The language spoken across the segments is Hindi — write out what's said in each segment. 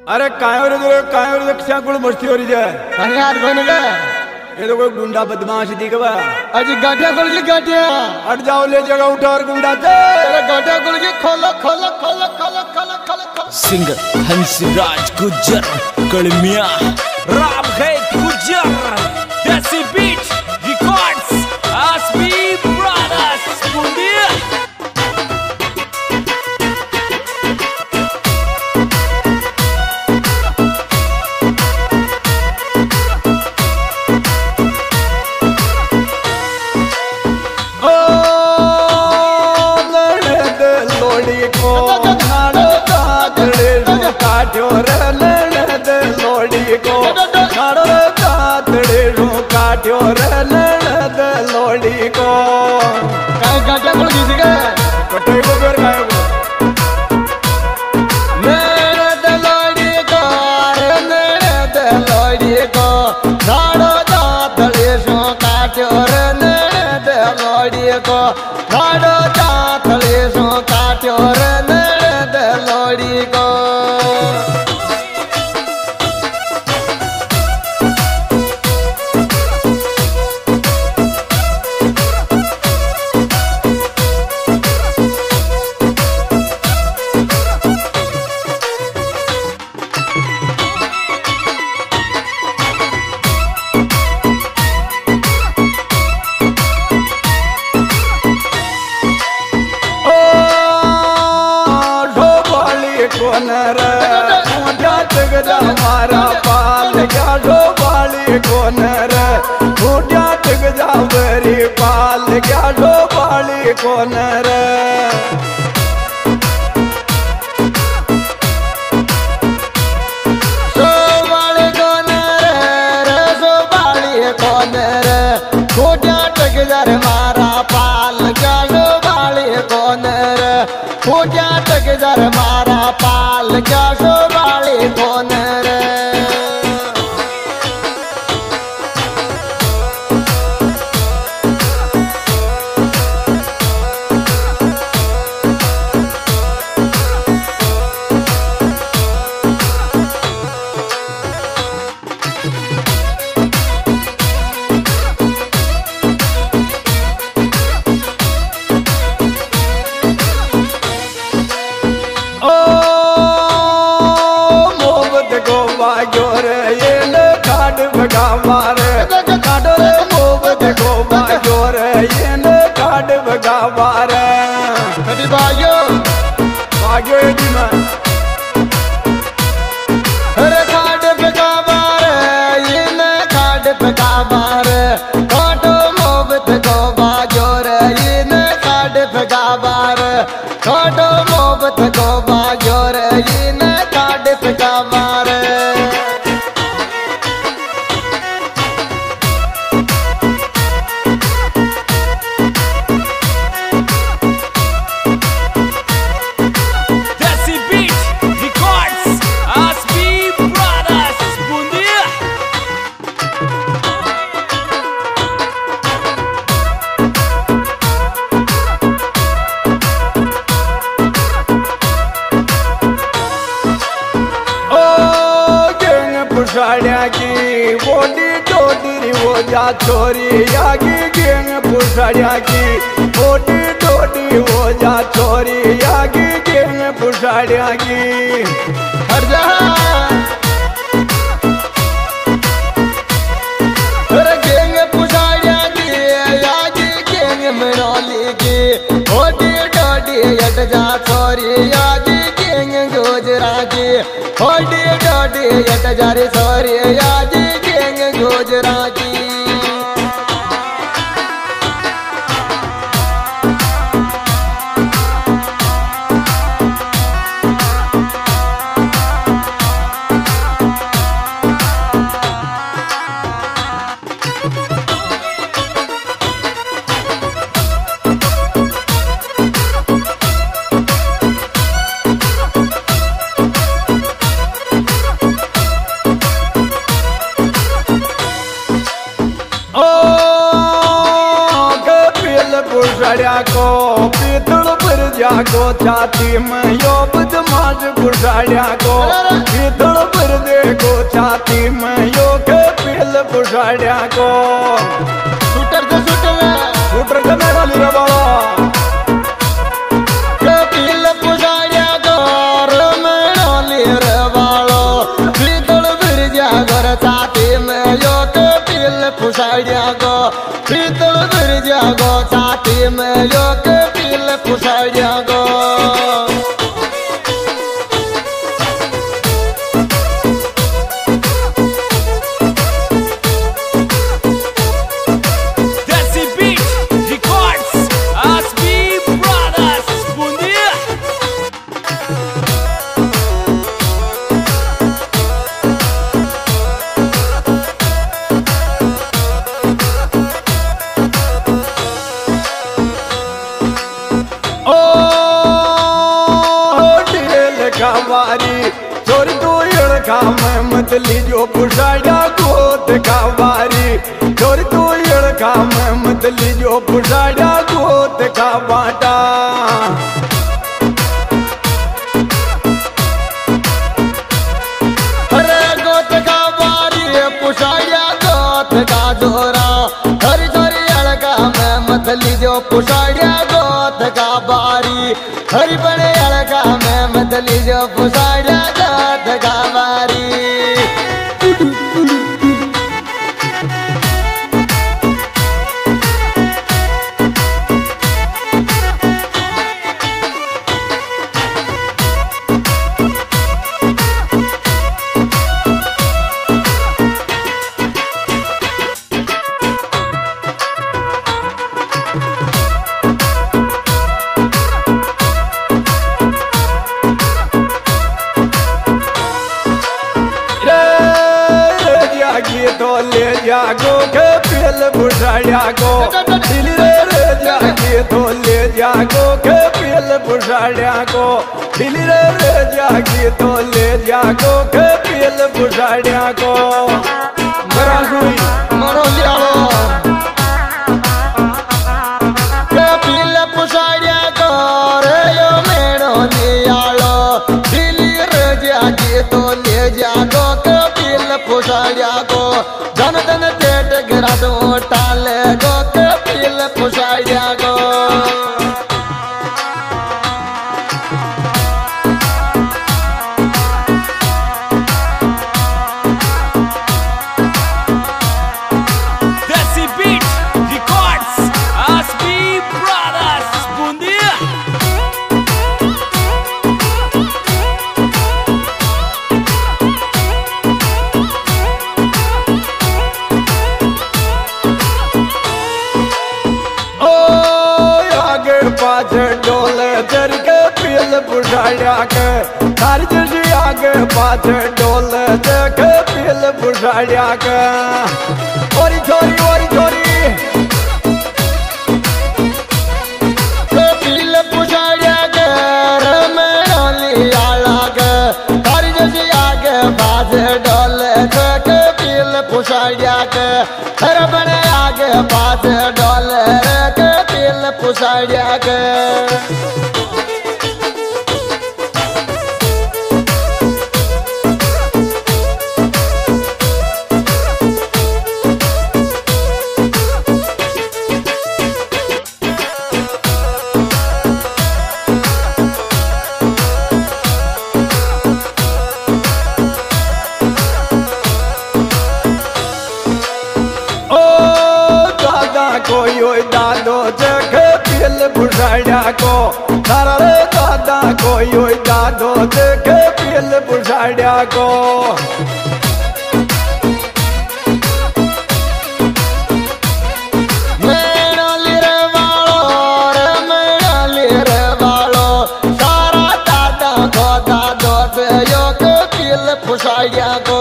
अरे काय रे क्या कुल मस्ती हो रही है? अरे यार कौन है? ये तो कोई गुंडा बदमाश दिखवा। अजी गाटिया खोल के गाटिया हट जाओ, ले जगह उठा और गुंडा दे। अरे गाटिया खोल के खोलो खोलो खोलो खोलो खोलो खोलो। सिंगर हंसराज गुज्जर कलमिया राम है Gujjar desi beat records Asmi brothers Bundiya. काट्यो रे ननद लोड़ी को नाड़ो कातड़े रू काट्यो रे ननद लोड़ी को काय गाटिया खोल किसी का कटे को कर काय को ननद लोड़ी को ननद लोड़ी को नाड़ो कातड़े रू काट्यो रे ननद लोड़ी को नाड़ो कातड़े रू काट्यो रे ननद लोड़ी को। हमारा पाल क्या डोबाली कौन रे फूटिया टिक जावरी पाल क्या डोबाली कौन रे सोबाली कौन रे सोबाली कौन रे फूटिया टिक जार मारा पाल क्या डोबाली कौन रे फूटिया टिक जार मारा पाल क्या सोबाली कौन रे। मारे काटो रे मोबत को बाजो रे ये न काट बगा मारे कभी बाजो बाजो दी मैं अरे काट बगा मारे ये न काट बगा मारे काटो मोबत को बाजो रे ये न काट बगा मारे काटो मोबत को बाजो रे ये न काट बगा मारे। पुषाड़िया की बोली डोडरी वो जा छोरी यागी गेंग पुषाड़िया की बोली डोडी वो जा छोरी यागी गेंग पुषाड़िया की हर जा अरे गेंग पुषाड़िया की यागी गेंग मनाली की बोली डोडी यट जा छोरी यागी गेंग गोजरा की होडी डोडी यट जारी सोरी याजी गेंग गोजरा की। पुषाड़िया को पीतल पर जागो छाती में यो बदमाश पुषाड़िया को पीतल छाती में यो के पील पुसाड़िया को शूटर से मेरा लीरा बाला के पील पुसाड़िया को मेरा लीरा बालो पीतल बिरजा घर छाती में यो के पील पुसाड़िया को पीतल बिरजा को छाती में यो के पील पुसाड़िया को चोरी तू इड़का में मतली जो पुसाड़िया गोत कावारी चोरी तू इड़का में मतली जो पुसाड़िया गोत का बाटा अरे गोत का बारी पुसाड़िया गोत का जोरा हरी छोरी अड़का में मतली जो पुसाड़िया गोत का बारी हरी बड़े अड़का में मतली जो पुसाड़िया गोत का बारी तो ले जागो के पील पुसाड़िया को दिल रे जागे तो ले जागो के पील पुसाड़िया को दिल रे जागे तो ले जागो के पील पुसाड़िया को बड़ा सुई मरो लियालो के पील पुसाड़िया को रे यो मेरो लियालो दिल रे जागे तो ले जागो के पील पुसाड़िया को धन धन तेट गिरा दो टाले गो के पील पुसाड़िया को Desi Beat Records Asbi Brothers Bundia पाछे डोले चर के पील पुसाड़िया के हर जैसी आगे पाछे डोले के पील पुसाड़िया के ओरी छोरी के पील पुसाड़िया के मेरा लियाला के हर जैसी आगे पाछे डोले के पील पुसाड़िया के हर बने आगे पाछे डोले के पील पुसाड़िया के कोई दादो जगे पील पुसाड़िया को तारा रे दादा कोई दादो जगे पील पुसाड़िया को मेरा लिरे वालो सारा दादा को दादो से यो के पील पुसाड़िया को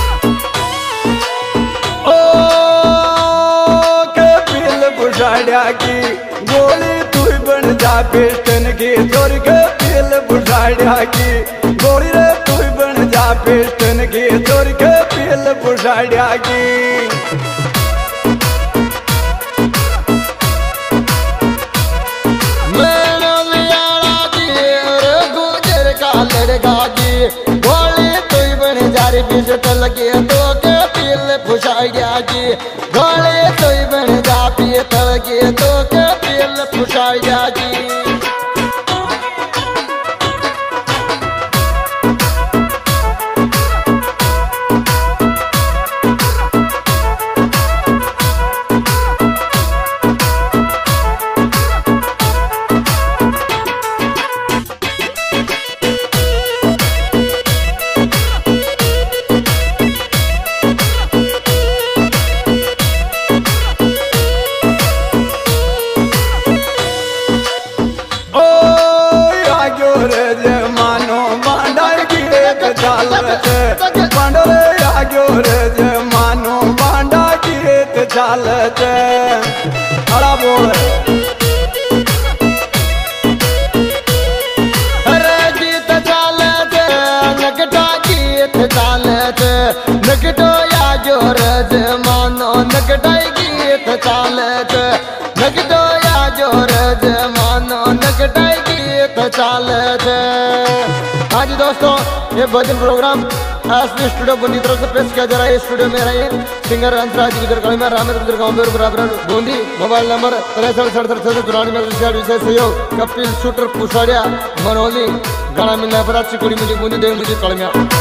पुसाड़िया की गोली तू बन जा पिस्टन की चोर के पील बुझाड़िया की गोली रे तू बन जा पिस्टन की चोर के पील बुझाड़िया की लड़का की गोली तू बन जा रे पिस्टल की तो के पील बुझाड़िया की गोली तू बन जा पिस्टल की तो के पील बुझाड़िया की चालत अड़ा बोल अरे गीत चालत नगटा गीत चालत नगटो या जोर मानो नगटा गीत चालत नगटो या जोर मानो नगटा गीत चालत। हाँ जी दोस्तों, ये भजन प्रोग्राम एसपी स्टूडियो बूंदी तरफ से पेश किया जा रहा है। स्टूडियो में रहे सिंगर अंतराज में रामेंद्र गाँव बराबर बूंदी। मोबाइल नंबर 63 विशेष सहयोग कपिल शूटर पुसाड़िया मनोली गाना मिलने पर अच्छी कुड़ी मुझे बूंदी देव मुझे कलमिया।